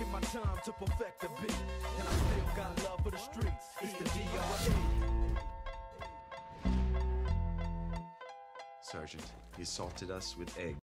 taking my time to perfect the beat, and I still got love for the streets. It's the D.R.E. Sergeant, he assaulted us with egg.